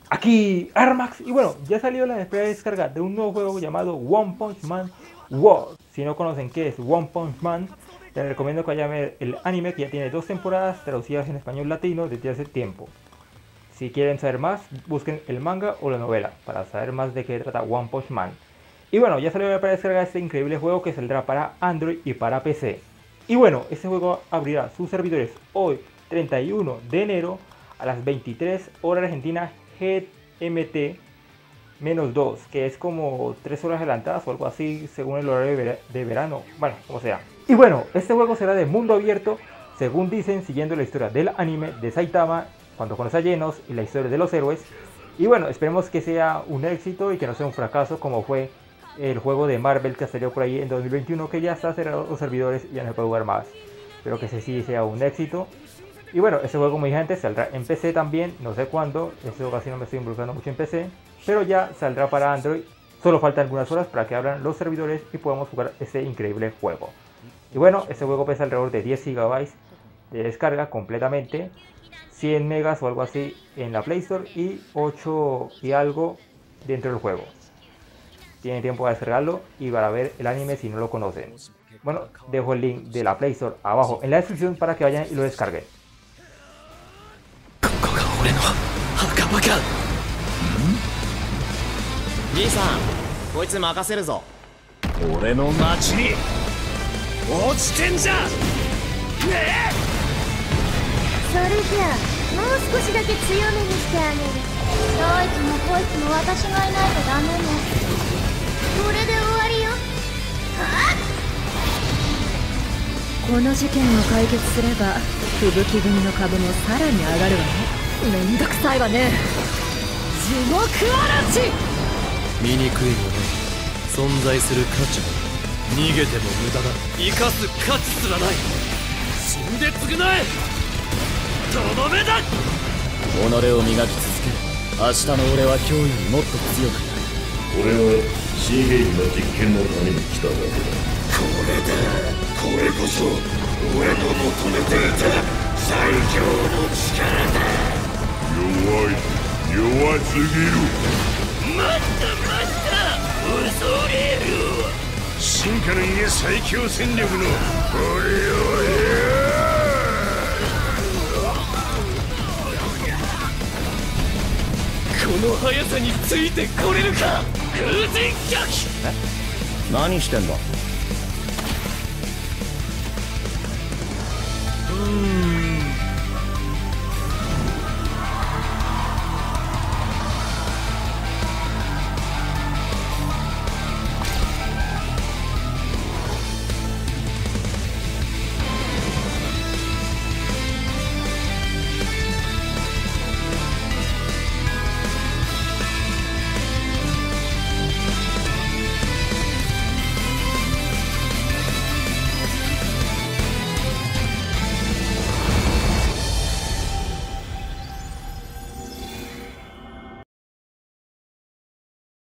Aquí Armax. Y bueno, ya salió la esperada descarga de un nuevo juego llamado One Punch Man World. Si no conocen qué es One Punch Man, les recomiendo que vayan a ver el anime, que ya tiene 2 temporadas traducidas en español latino desde hace tiempo. Si quieren saber más, busquen el manga o la novela para saber más de qué trata One Punch Man. Y bueno, ya salió para descargar este increíble juego que saldrá para Android y para PC. Y bueno, este juego abrirá sus servidores hoy, 31 de enero, a las 23 horas Argentina GMT-2, que es como 3 horas adelantadas o algo así según el horario de verano, bueno, como sea. Y bueno, este juego será de mundo abierto, según dicen, siguiendo la historia del anime de Saitama, cuando conoce a Genos, y la historia de los héroes. Y bueno, esperemos que sea un éxito y que no sea un fracaso como fue el juego de Marvel que salió por ahí en 2021, que ya está cerrado los servidores y ya no se puede jugar más. Espero que ese sí sea un éxito. Y bueno, este juego, como dije antes, saldrá en PC también, no sé cuándo, esto casi no me estoy involucrando mucho en PC, pero ya saldrá para Android. Solo faltan algunas horas para que abran los servidores y podamos jugar este increíble juego. Y bueno, este juego pesa alrededor de 10 GB de descarga completamente, 100 megas o algo así en la Play Store y 8 y algo dentro del juego. Tienen tiempo para descargarlo y para ver el anime si no lo conocen. Bueno, dejo el link de la Play Store abajo en la descripción para que vayan y lo descarguen. 兄さん、こいつ任せるぞ。 俺の町に落ちてんじゃねえ。 それじゃあもう少しだけ強めにしてあげる。どいつもこいつも私がいないとダメね。これで終わりよ。はっ。 この事件を解決すれば吹雪組の株もさらに上がるわね。めんどくさいわね。地獄嵐。 醜いもの存在する価値も逃げても無駄だ。生かす価値すらない。死んで償え。とどめだ。己を磨き続ける。明日の俺は今日よりもっと強くなる。 俺はシーゲージの実験のために来ただけだ。これこそ俺の求めていた最強の力だ。弱すぎる。待った恐れる。進化の家最強戦力の俺をこの速さについてこれるか。空前逆。 何してんだ。